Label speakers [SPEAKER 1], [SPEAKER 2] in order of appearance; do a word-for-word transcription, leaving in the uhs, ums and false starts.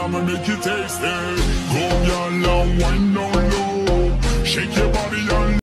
[SPEAKER 1] I'ma make you taste it. Go, girl, and wine down low. Shake your body